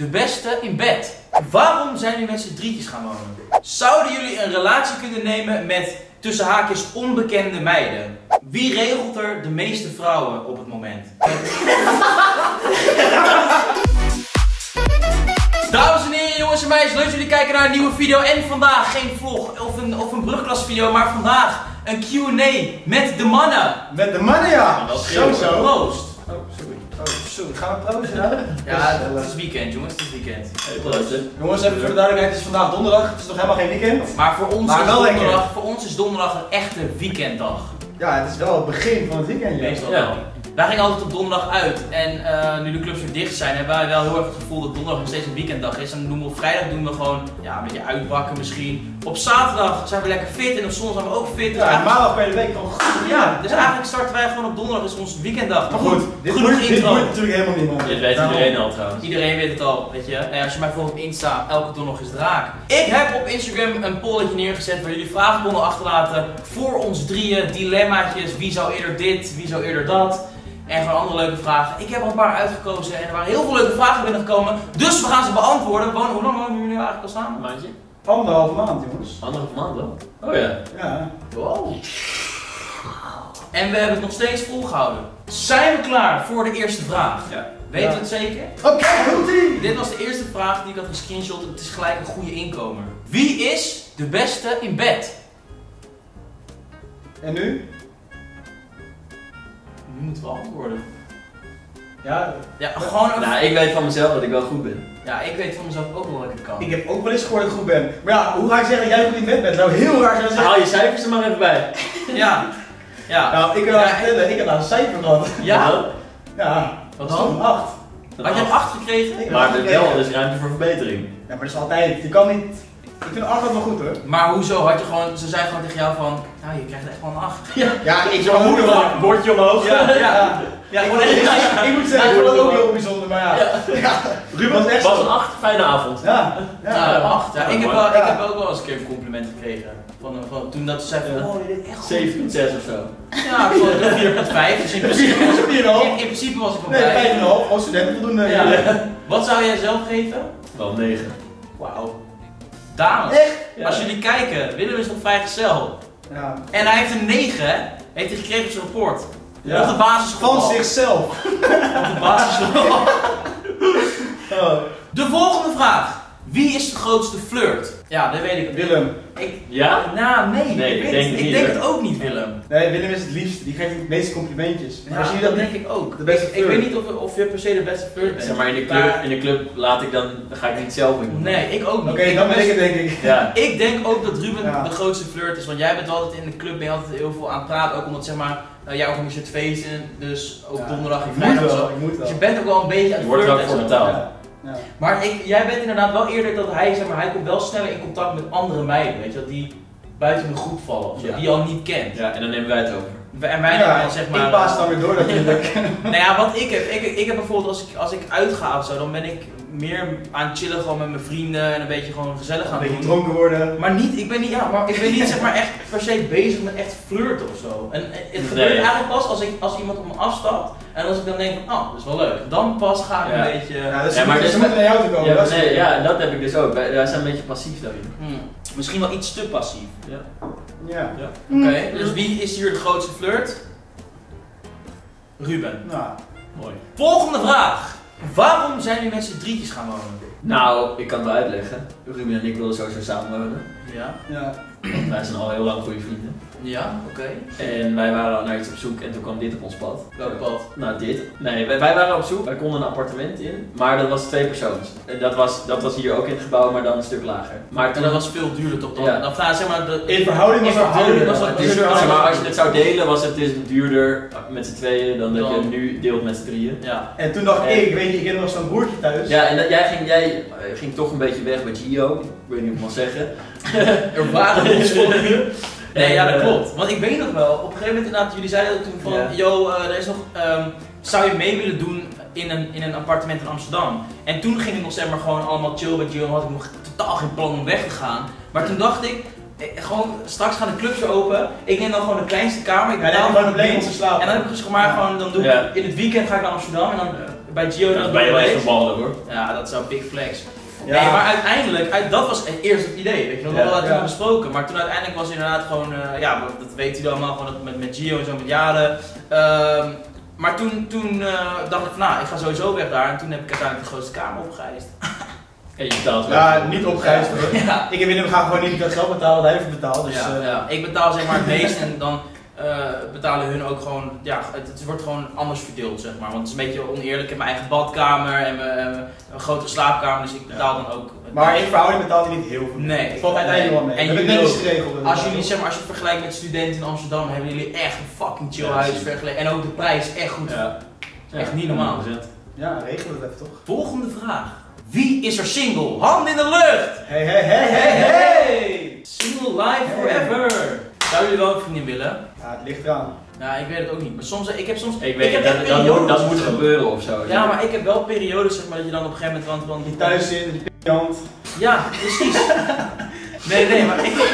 de beste in bed? Waarom zijn jullie met z'n drietjes gaan wonen? Zouden jullie een relatie kunnen nemen met tussen haakjes onbekende meiden? Wie regelt er de meeste vrouwen op het moment? Dames en heren, jongens en meisjes, leuk dat jullie kijken naar een nieuwe video. En vandaag geen vlog of een brugklasvideo, maar vandaag een Q&A met de mannen. Met de mannen, ja! Zo. Proost. Oh, sorry. Oh, sorry. Gaan we proosten nou? Ja, het is weekend, jongens. Het is weekend. Hey, proost. Jongens, even voor de duidelijkheid, het is vandaag donderdag. Het is nog helemaal geen weekend. Maar voor ons, Maar is, wel donderdag, voor ons is donderdag een echte weekenddag. Ja, het is wel het begin van het weekend. Meestal Ja. wel. Wij gingen altijd op donderdag uit en nu de clubs weer dicht zijn, hebben wij wel heel erg het gevoel dat donderdag nog steeds een weekenddag is. En dan doen we op vrijdag gewoon ja, een beetje uitbakken misschien. Op zaterdag zijn we lekker fit en op zondag zijn we ook fit. Dus Ja, maandag per de week gewoon goed. ja, dus eigenlijk starten wij gewoon op donderdag, is onze weekenddag. Maar goed, dit genoeg moet intro. natuurlijk helemaal niemand. Dit weet iedereen al trouwens. Iedereen weet het al, weet je. En als je mij volgt op Insta, elke donderdag is draak. Ik heb op Instagram een polletje neergezet waar jullie vragen konden achterlaten voor ons drieën. Dilemmaatjes, wie zou eerder dit, wie zou eerder dat. En gewoon andere leuke vragen. Ik heb er een paar uitgekozen en er waren heel veel leuke vragen binnengekomen. Dus we gaan ze beantwoorden. Hoe lang wonen jullie nu eigenlijk al samen? Een maandje? 1,5 maand, jongens. Anderhalve maand wel. Oh ja. Ja. Wow. En we hebben het nog steeds volgehouden. Zijn we klaar voor de eerste vraag? Ja. Weten we Ja. het zeker? Oké, goed-ie! Dit was de eerste vraag die ik had gescreenshot. Het is gelijk een goede inkomer. Wie is de beste in bed? En nu? Nu moeten we antwoorden. Ja, Ja, gewoon een... Nou, ik weet van mezelf dat ik wel goed ben. Ja, ik weet van mezelf ook wel dat ik het kan. ik heb ook wel eens gehoord dat ik goed ben. Maar ja, hoe ga ik zeggen dat jij goed in bed bent? Nou, heel raar zijn. Haal je cijfers er maar even bij. Ja. Ja. Nou, ik kan wel vertellen, ik heb nou een cijfer gehad. Ja? Ja. Wat dat is dan? een 8. Had je een 8 gekregen? Ik heb Maar een 8 er wel, gekregen. er is ruimte voor verbetering. Ja, maar dat is altijd. Je kan niet. Ik vind een 8 wel goed hoor. Maar hoezo? Had je gewoon... Ze zei gewoon tegen jou van... Nou, je krijgt echt wel een 8. Ja, ik Zo'n moeder van een bordje omhoog. Ja, gewoon echt... Ik moet zeggen, ik vond het ook heel bijzonder, maar ja. Ruben, was echt was zo. een 8, fijne avond. Ja. Ja, 8. Ja, ik heb mooi. ik heb ook wel eens een keer een compliment gekregen. Van toen dat ze zei van... Ja. Oh, je deed echt goed. 7,6 of zo. Ja, ik vond het 4,5. Dus in principe was ik... 4,5. In principe was ik wel Nee, blij. 5,5. Gewoon studenten voldoende. Ja. Wat zou jij zelf geven? Wel 9. Wauw. Dames, Echt? Ja. als jullie kijken, Willem is nog vrijgezel. Ja. En hij heeft een 9, hè? Heeft hij gekregen op zijn rapport. Ja. Op de basisschool. Van zichzelf. Op de basisschool. Oh. De volgende vraag. Wie is de grootste flirt? Ja, dat weet ik. Willem. Ja? Nou, nee. Nee, ik ik weet denk het. niet, Ik denk hoor. het ook niet, Willem. Nee, Willem is het liefst. Die geeft het meeste complimentjes. En Ja, als je dat dat denk ik ook. de beste Ik flirt. weet niet of je per se de beste flirt bent. Zeg maar in de club laat ik dan ga ik niet zelf in. Nee, ik ook niet. Oké, dan ben ik het denk ik. Ja. Ik denk ook dat Ruben Ja. de grootste flirt is, want jij bent altijd in de club, ben je altijd heel veel aan het praten, ook omdat zeg maar, jij organiseert feesten, dus ook Ja. donderdag en Ik moet vrijdag en wel, zo. ik moet Dus wel. je bent ook wel een beetje aan Je het wordt er ook flirten voor en zo. betaald. Ja. Ja. Maar jij bent inderdaad wel eerder dat hij, zeg maar, hij komt wel sneller in contact met andere meiden, weet je, dat die buiten de groep vallen of zo, Ja. die je al niet kent. Ja, en dan nemen wij het over. En wij nemen dan zeg maar... ik paas dan weer door natuurlijk. Nou ja, wat ik heb bijvoorbeeld als ik uitga of zo, dan ben ik meer aan het chillen gewoon met mijn vrienden en een beetje gewoon gezellig Een aan beetje het doen. dronken worden. Maar ik ben niet zeg maar echt per se bezig met echt flirten of zo. En het gebeurt Nee. eigenlijk pas als iemand op me afstapt en als ik dan denk van, oh, dat is wel leuk. Dan pas ga ik Ja. een beetje... Ja, dus Ja, maar ze dus- moeten naar jou toe komen. Ja, dat is nee, het. ja, dat heb ik dus ook. Wij zijn een beetje passief daarin. Misschien wel iets te passief. Ja. Ja. Oké, dus wie is hier de grootste flirt? Ruben. Nou, Mooi. Volgende vraag. Waarom zijn jullie met z'n drietjes gaan wonen? Nou, ik kan het wel uitleggen. Ruben en ik wilden sowieso samen wonen. Ja. ja. Want wij zijn al heel lang goede vrienden. Ja, oké. En wij waren al naar iets op zoek en toen kwam dit op ons pad. Welk pad? Nou, dit. Nee, wij waren op zoek. Wij konden een appartement in, maar dat was 2 persoons. En dat was hier ook in het gebouw, maar dan een stuk lager. Maar En toen dat was veel duurder toch dan? Ja. Of nou, zeg maar, In verhouding was In het verhouding duurder. was dat het is, duurder. zeg maar, als je het zou delen, was het dus duurder met z'n tweeën dan dat je Dan- het nu deelt met z'n drieën. ja. En toen dacht En- ik weet je, ik heb nog zo'n broertje thuis. Ja, en jij ging toch een beetje weg bij Gio. Ik weet niet hoe ik het mag zeggen. Er waren opspottingen. Nee, ja, dat En, klopt. Want ik weet nog wel, op een gegeven moment inderdaad, jullie zeiden ook toen van, Ja. yo, er is nog, zou je mee willen doen in een appartement in Amsterdam? En toen ging het nog zeg maar gewoon allemaal chill bij Gio en had ik nog totaal geen plan om weg te gaan. Maar toen dacht ik, gewoon straks gaan de clubs weer open, ik neem dan gewoon de kleinste kamer, ik Ja, dan betaal gewoon gewoon een plek om de te slapen. en dan heb ik zeg maar gewoon, dan doe ik, Ja. in het weekend ga ik naar Amsterdam en dan bij Gio Dat ben je wel echt een bal hoor. Ja, dat zou big flex. Ja. Nee, maar uiteindelijk, dat was eerst het idee, weet je wel, we hadden het Ja. toen besproken, maar toen uiteindelijk was het inderdaad gewoon, ja, dat weten jullie allemaal, gewoon met Gio en zo, met Jade. Maar toen dacht ik van, nou, ik ga sowieso weg daar en toen heb ik uiteindelijk de grootste kamer opgeëist. En je betaalt wel. Ja, niet opgeëist hoor. Ja. Ik en Willem gaan gewoon niet dat geld betalen, wat hij heeft betaald. Dus, Ja. Ik betaal zeg maar het meest en dan betalen hun ook gewoon, ja, het wordt gewoon anders verdeeld zeg maar. Want het is een beetje oneerlijk, ik heb mijn eigen badkamer en een grotere slaapkamer, dus ik betaal dan ook. Maar in verhouding betaalt hij niet heel veel. Nee. Het valt uiteindelijk wel mee. En We hebben jullie het netjes geregeld. Als jullie zeg maar, als je het vergelijkt met studenten in Amsterdam, hebben jullie echt een fucking chill Ja, huis precies. vergeleken. En ook de prijs is echt goed. Ja. Echt niet normaal. 100%. Ja, regel het even toch. Volgende vraag. Wie is er single? Hand in de lucht! Hey, hey, hey, hey, hey! Single life forever! Zouden jullie wel een vriendin willen? Ja, het ligt eraan. Nou, ik weet het ook niet. Maar soms, ik heb soms... Ik weet heb niet, echt dat moet of zo. gebeuren of zo. Ja, maar ik heb wel periodes zeg maar, dat je dan op een gegeven moment... Want Die thuis zit, die p***hand. Ja, precies. Nee, maar ik...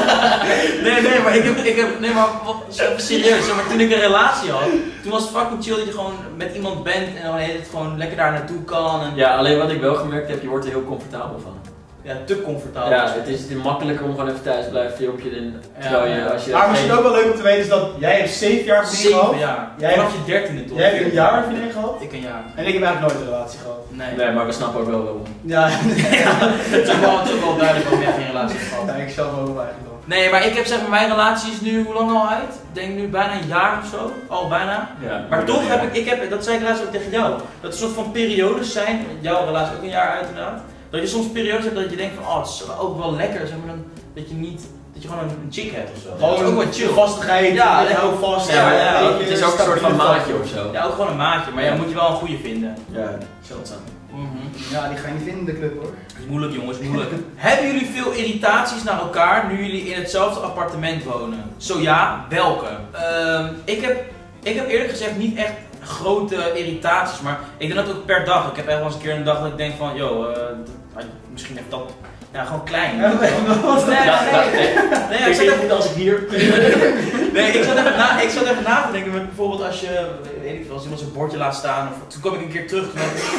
Nee, maar serieus, zeg maar, toen ik een relatie had, toen was het fucking chill dat je gewoon met iemand bent en dan het gewoon lekker daar naartoe kan. En Ja, alleen wat ik wel gemerkt heb, je wordt er heel comfortabel van. ja, te comfortabel. Ja, het is makkelijker om gewoon even thuis te blijven filmpje in. Terwijl je, als je Maar misschien ook wel leuk om te weten is dat jij hebt 7 jaar vriendin gehad. 7 jaar. Jij Vanaf hebt- je 13e toch? Jij hebt een jaar vriendin gehad. Ik een jaar. En ik heb eigenlijk nooit een relatie gehad. Nee. Nee, maar we snappen ook wel waarom. Ja, Het is ook wel duidelijk waarom jij geen relatie hebt gehad. ja ik zelf ook wel eigenlijk wel. Nee, maar ik heb zeg maar, mijn relatie is nu hoe lang al uit? Ik denk nu bijna een jaar of zo. Al bijna. Ja, Maar toch heb ik, dat zei ik laatst ook tegen jou, dat er soort van periodes zijn, jouw relatie ook een jaar uit inderdaad, dat je soms periodes hebt dat je denkt van, oh, het is ook wel lekker, zeg maar, dan, dat je gewoon een chick hebt of zo. Dat is ook wel chill. Vastigheid, Ja, je houdt vast. ja, ja, het is ook een soort van maatje of zo. Ja, ook gewoon een maatje, maar ja, moet je wel een goede vinden. Ja, zeldzaam. Ja, die ga je niet vinden in de club hoor. Het is moeilijk jongens, moeilijk. Hebben jullie veel irritaties naar elkaar nu jullie in hetzelfde appartement wonen? Zo ja, welke? Ik heb eerlijk gezegd niet echt grote irritaties, maar ik denk dat ook per dag. Ik heb echt wel eens een keer een dag dat ik denk van, misschien heeft dat, ja, gewoon klein. Ja, Nee, Ik weet het niet als ik hier... Nee, ik zat even na te denken met bijvoorbeeld als je, weet ik veel, als iemand zijn bordje laat staan of toen kwam ik een keer terug.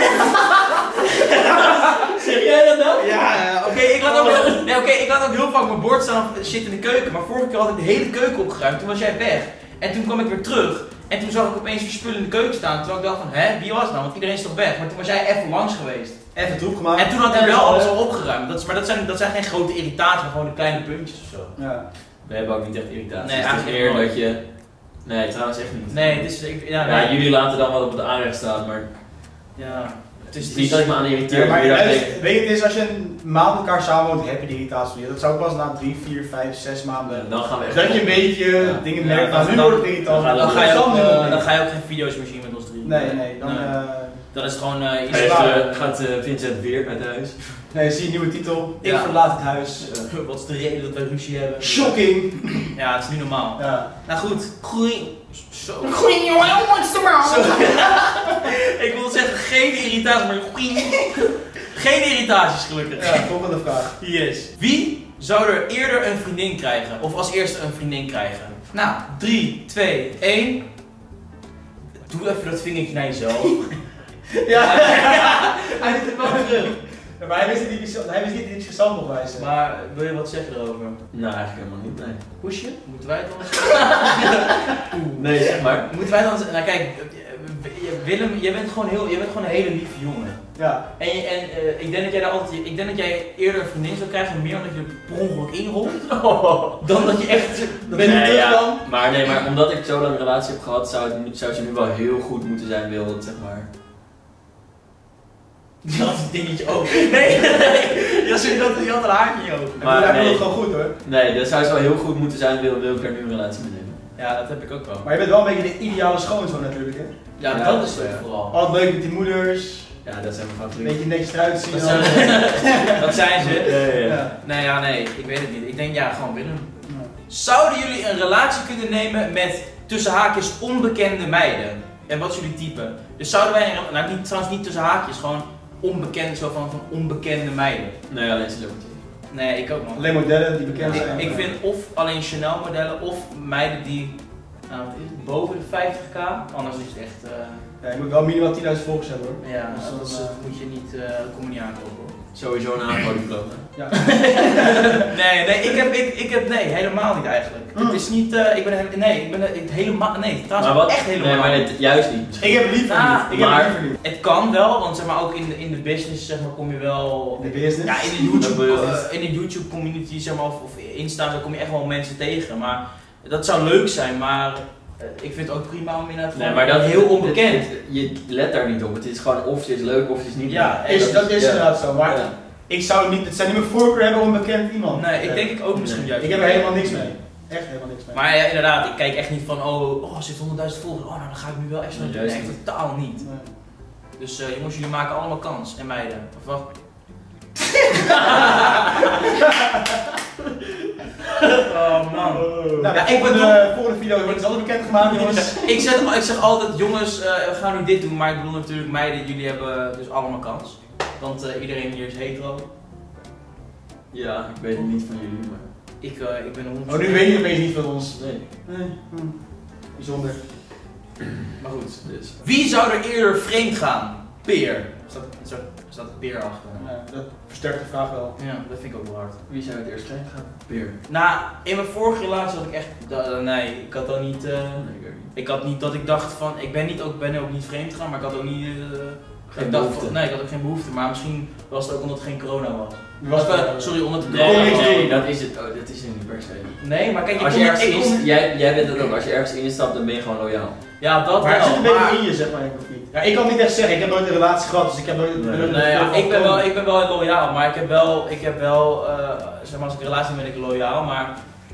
Zeg jij dat nou? Ja, oké, ik laat ook heel vaak mijn bord staan of shit in de keuken, maar vorige keer had ik de hele keuken opgeruimd, toen was jij weg. En toen kwam ik weer terug en toen zag ik opeens weer spullen in de keuken staan, terwijl ik dacht van, wie was het nou, want iedereen is toch weg, maar toen was jij even langs geweest. Even troep gemaakt. En toen had hij wel alles al opgeruimd, maar dat zijn geen grote irritaties, maar gewoon de kleine puntjes of zo. Ja. We hebben ook niet echt irritatie. Nee, het is eigenlijk meer nooit. dat je... Nee, trouwens echt niet. Nee, het is, Ja, jullie laten dan wat op het aanrecht staan, maar... Ja, het is Niet dat ik me aan irriteer, Ja, maar maar weet je, het is als je een maand met elkaar samenwoont, heb je die irritatie niet. Dat zou pas na 3, 4, 5, 6 maanden. dan gaan we echt... Dat je een beetje Ja. dingen Ja, merkt, dan- nou nu dan- wordt het irritant. dan Dan ga je Dan ook geen video's meer zien met ons drie. Nee, dan... Dan is het gewoon iets Is waar. waar. Gaat Vincent weer uit huis? Nee, zie je een nieuwe titel. Ik Ja. verlaat het huis. Wat is de reden dat wij ruzie hebben? Shocking! Ja, het is niet normaal. Ja. Nou goed, Zo. Goeie jongen, what's the Zo. Ik wil zeggen geen irritaties, maar geen irritaties gelukkig. Ja, volgende vraag. Yes. Wie zou er eerder een vriendin krijgen? Of als eerste een vriendin krijgen? Nou, 3, 2, 1. Doe even dat vingertje naar jezelf. Ja, Hij doet het wel terug. ja, maar hij wist niet dat hij zichzelf nog wijzen. Maar wil je wat zeggen erover? Nou, eigenlijk helemaal niet, nee. Poesje? Moeten wij het dan? Nee, zeg maar. Moeten wij dan... Nou kijk, Willem, jij bent gewoon een hele lieve jongen. Ja. Ik denk dat jij eerder een vriendin zou krijgen, meer omdat je er per ongeluk inrolt, dan dat je echt bent Nee, terug ja. dan. Maar omdat ik zo lang een relatie heb gehad, zou ze nu wel heel goed moeten zijn, wil het, zeg maar. Die had het dingetje ook. Nee. Je had een haartje in je ogen. Maar hij nee. doet het gewoon goed hoor. Nee, dat zou ze wel heel goed moeten zijn, wil ik er nu een relatie mee nemen. Ja, dat heb ik ook wel. Maar je bent wel een beetje de ideale schoonzoon natuurlijk hè. Ja, Ja, dat is het ja. vooral. Altijd leuk met die moeders, Ja, dat zijn mijn een favorieten. beetje netjes eruit zien. Dat zijn, dat zijn ze. Ja, ja. Nee, ik weet het niet. Ik denk ja, gewoon Willem. Zouden jullie een relatie kunnen nemen met tussen haakjes onbekende meiden? En wat is jullie type? Dus zouden wij, trouwens niet tussen haakjes, gewoon onbekend, zo van onbekende meiden. Nee, alleen celebrity. Nee, ik ook man. Alleen modellen die bekend zijn. Ik vind of alleen Chanel modellen of meiden die, nou wat is het, boven de 50k, anders is het echt Ja, je moet wel minimaal 10.000 volgers hebben hoor. Ja, Dus dat dan, moet je niet, kom je niet aankopen hoor. Sowieso een AVO-diploma. Ja. nee, nee, helemaal niet eigenlijk. Het is niet, ik ben helemaal, nee, trouwens Maar wat? echt helemaal Nee, maar niet. juist niet. Ik heb het liever Ah, niet. Ik heb maar- het liever niet. Het kan wel, want zeg maar ook in de business zeg maar kom je wel... De business? Ja, in de YouTube community zeg maar, of Insta dan kom je echt wel mensen tegen, maar dat zou leuk zijn, maar ik vind het ook prima om inderdaad Nee, maar dat heel onbekend. Je let daar niet op. Het is gewoon of het is leuk of het is niet Ja, leuk. Dat is inderdaad zo, maar Ja. ik zou niet, het zou niet mijn voorkeur hebben om een bekend iemand. Nee, ik denk ik ook misschien Nee. juist. Ik heb er helemaal niks mee. Echt helemaal niks mee. Maar ja, inderdaad, ik kijk echt niet van, ze heeft 100.000 volgers, nou dan ga ik nu wel extra Nee, doen. juist Nee, niet. totaal niet. Nee. Dus jongens, jullie maken allemaal kans, en meiden. Of wat? Oh man. Nou, Ja, ik ik ben bedoel- de volgende video wordt het altijd bekendgemaakt, jongens. Ik zeg altijd, jongens, we gaan nu dit doen, maar ik bedoel natuurlijk meiden, jullie hebben dus allemaal kans. Want iedereen hier is hetero. Ja, ik weet het niet van jullie, maar... Ik ben 100%. Oh, nu weet je opeens niet van ons. Nee. Nee. Bijzonder. Maar goed. Dus. Wie zou er eerder vreemd gaan? Peer. Staat Peer achter. Ja, dat versterkt de vraag wel. Ja, dat vind ik ook wel hard. Wie zou het eerst heen gaan? Peer. Nou, in mijn vorige relatie had ik echt... nee, ik had dan niet... Nee, ik ook niet. ik had niet dat ik dacht van... Ik ben ook niet vreemd gegaan, maar ik had ook niet... Geen ik dacht behoefte. van, nee, ik had ook geen behoefte. Maar misschien was het ook omdat er geen corona was. Was Of, sorry, omdat er kon corona niks was. doen. dat is het. Oh, dat is het niet per se. Nee, maar kijk, Als je ik ergens kon... in, jij bent het ook. Als je ergens instapt, dan ben je gewoon loyaal. Ja, dat Maar het zit wel. een beetje Maar, in je, zeg maar, denk ik, of niet? Ja, ik kan het niet echt zeggen, ik heb nooit een relatie gehad, dus ik heb nooit... Nee. nee, ja, ik ben wel loyaal, maar ik heb wel zeg maar als ik een relatie heb ben ik loyaal, maar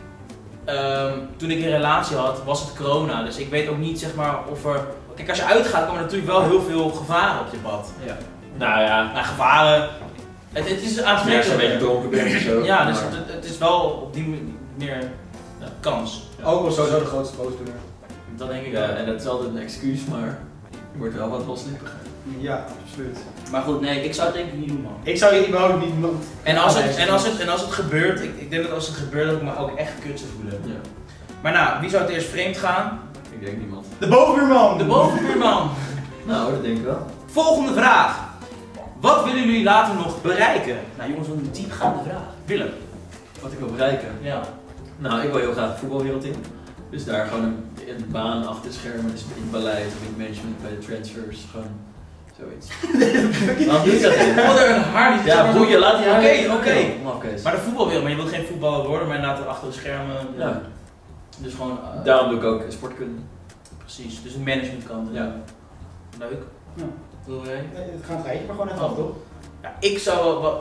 toen ik een relatie had was het corona, dus ik weet ook niet zeg maar of er... Kijk, als je uitgaat komen er natuurlijk wel heel veel gevaren op je pad. Ja. Nou ja. Nou, gevaren, het is Als je aantrekkelijk. een beetje dronken bent of zo. Ja, dus maar- het is wel op die manier kans. Ook wel sowieso de grootste boosdoener. Dat denk ik Ja, wel. en dat is altijd een excuus, maar je wordt wel wat loslippiger. Ja, absoluut. Maar goed, nee, ik zou het denk ik niet doen, man. Ik zou je überhaupt niet... En als het gebeurt, ik denk dat als het gebeurt dat ik me ook echt kut zou voelen. Ja. Maar nou, wie zou het eerst vreemd gaan? Ik denk niemand. De bovenbuurman! De bovenbuurman. Nou, dat denk ik wel. Volgende vraag. Wat willen jullie later nog bereiken? Nou jongens, wat een diepgaande vraag. Willem. Wat ik wil bereiken. Ja. Nou, ik wil heel graag de voetbalwereld in. Dus daar gewoon een baan achter de schermen, dus in het beleid of in het management, bij de transfers, gewoon zoiets. Waarom doe je dat niet? Wat er een haar die Ja, boeien, laat die Oké. Mafkees. Maar de voetbalwereld, maar je wilt geen voetballer worden, maar inderdaad achter de schermen. Ja. Dus gewoon... Daarom doe ik ook sportkunde. Precies, dus een managementkant. Ja. Leuk. Ja. Wil jij? Nee, het gaat rijtje, maar gewoon even af, toch? Ja, ik zou wel, wat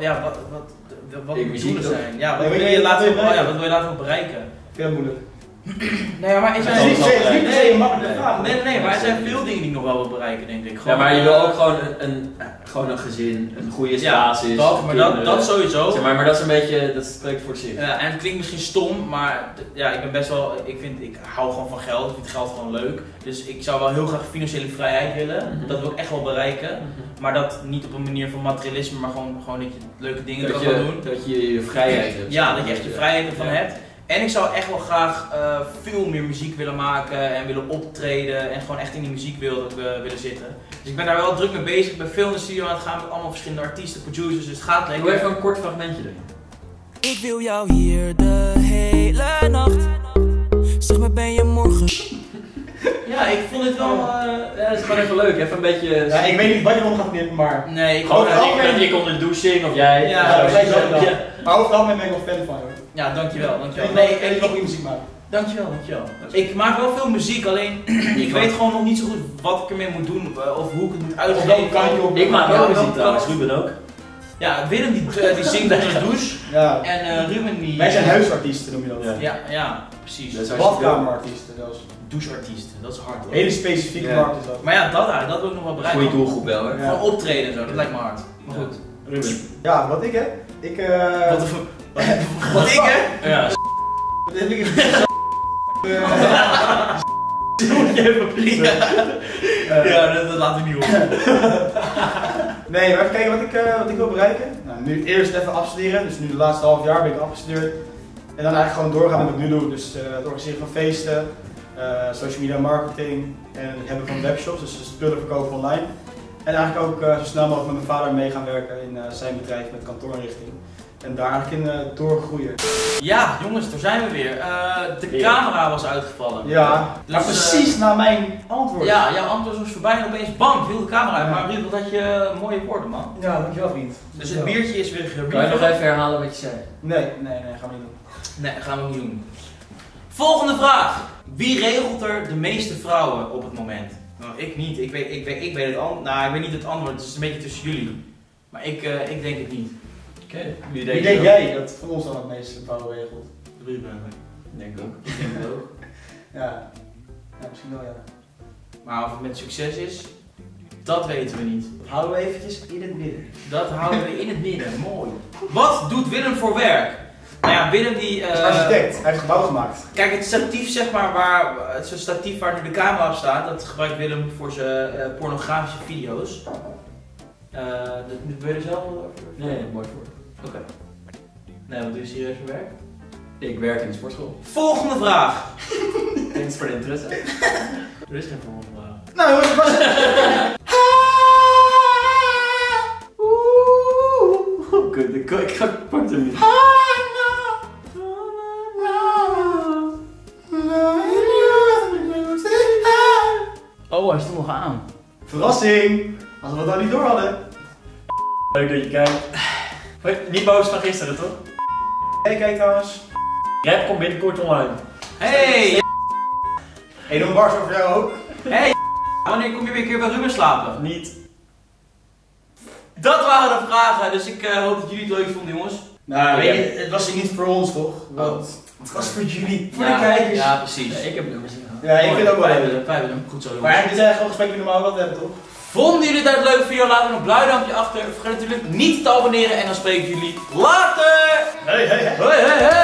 Ik de muziek doelen toch? zijn. Ja, wat Nee, wil weet je je later wat wil je wat wil je later nog bereiken? Veel moeilijk. Nee, maar er Het is niet zijn... per se- het is niet per se een makkelijke vraag. Nee, maar er zijn veel dingen die ik nog wel wil bereiken, denk ik. Ja, maar je wil ook gewoon een gezin, een goede basis. maar dat sowieso. Zeg maar dat is een beetje, dat spreekt voor zich. Ja, en het klinkt misschien stom, maar ja, ik ben best wel, ik hou gewoon van geld, ik vind geld gewoon leuk. Dus ik zou wel heel graag financiële vrijheid willen, Mhm. dat wil ik echt wel bereiken. Maar dat niet op een manier van materialisme, maar gewoon dat je leuke dingen Dat kan doen. dat je je vrijheid hebt. Ja, dat je echt je vrijheid ervan Ja. hebt. En ik zou echt wel graag veel meer muziek willen maken en willen optreden en gewoon echt in die muziekwereld willen zitten. Dus ik ben daar wel druk mee bezig, ik ben veel in de studio aan het gaan met allemaal verschillende artiesten, producers, dus het gaat lekker. Doe even een kort fragmentje erin. Ik wil jou hier de hele nacht. Zeg maar, ben je morgen? Ja, ik vond het wel... Ja, dat is gewoon even leuk. Even een beetje... Ja, ik weet niet wat je om gaat knippen, maar... nee, ik Gewoon Over het dat ik onder de douche zing of jij. Ja, wij zo dan. Ja. Maar over het algemeen ben ik wel fan van je. Ja, dankjewel. Nee, ik wil goede muziek maken. Dankjewel. Ik maak wel veel muziek, alleen ik weet gewoon nog niet zo goed wat ik ermee moet doen of hoe ik het moet Of welke uitgeven. kant je op... Ik maak Ja, ook welke muziek trouwens, kant? Ruben ook. Ja, Willem die zingt onder de douche Ja. en Ruben die... Wij zijn huisartiesten, noem je dat. Ja, precies. Dus als je Badkamerartiesten zelfs. Doucheartiesten, dat is hard hoor. Hele specifieke Ja. markt is dat. Maar ja, dat wil ik nog wel bereiken. Goeie doelgroep wel hoor. Ja. Gewoon optreden en zo, dat lijkt me hard. Maar goed. Ruben. Ja, wat ik heb? Ik Wat ik hè? Ja. Wat heb ik Ja, dat laten we niet op. Nee, maar even kijken wat ik wil bereiken. Nou, nu eerst even afstuderen, dus nu de laatste half jaar ben ik afgestudeerd. En dan eigenlijk gewoon doorgaan met wat ik nu doe, dus het organiseren van feesten, social media marketing en het hebben van webshops, dus spullen verkopen online. En eigenlijk ook zo snel mogelijk met mijn vader mee gaan werken in zijn bedrijf met kantoorrichting. En daar eigenlijk in doorgroeien. Ja, jongens, daar zijn we weer. De camera was uitgevallen. Ja, Dus, maar precies na mijn antwoord. Ja, jouw antwoord was voorbij en opeens bam, viel de camera uit. Maar Ruud, wat had je mooie woorden, man. Ja, dankjewel vriend. Dus het biertje is weer Kan je nog even herhalen wat je zei? Nee, gaan we niet doen. Nee, gaan we niet doen. Volgende vraag. Wie regelt er de meeste vrouwen op het moment? Nou, ik niet. Ik weet het antwoord. Nou, ik weet niet het antwoord. Het is een beetje tussen jullie. Maar ik denk het niet. Oké. Wie Wie denk jij dat van ons dan het meeste vrouwen regelt? Ruben. Denk ook. Ik denk het ook. Ja, misschien wel ja. Maar of het met succes is, dat weten we niet. Dat houden we eventjes in het midden. Dat houden we in het midden. Mooi. Wat doet Willem voor werk? Nou ja, Willem die... Hij is architect, hij heeft gebouw gemaakt. Kijk, het statief zeg maar, het statief waar nu de camera op staat, dat gebruikt Willem voor zijn pornografische video's. Dat wil je er zelf wel over? Nee, mooi voor. Oké. Nee, wat doe je serieus voor werk? Ik werk in de sportschool. Volgende vraag. Thanks voor de interesse. Er is geen volgende vraag. Nou jongens, dat was het. Kut, ik pak hem niet. Oh, hij stond nog aan. Verrassing! Als we het nou niet door hadden. Leuk dat je kijkt. Niet boos van gisteren, toch? Hey, kijk trouwens. Rap komt binnenkort online. Hey! Hey, doe een bars over jou ook. Hey! Wanneer kom je weer een keer bij Ruben slapen? Niet. Dat waren de vragen, dus ik hoop dat jullie het leuk vonden, jongens. Nou, weet weet je, het was hier niet voor ons toch? Want het was voor jullie, voor de kijkers. Ja, precies. Ik heb nummers ingehaald. Ja, ik vind het ook wel leuk. Fijn Willem, goed zo jongens. Maar dit zijn gewoon gesprekken die we normaal wel hebben, toch? Vonden jullie dit een leuke video? Laat een blauw duimpje achter. Vergeet natuurlijk niet te abonneren en dan spreek ik jullie later! Hey, hey, hey. Hoi, hey, hey!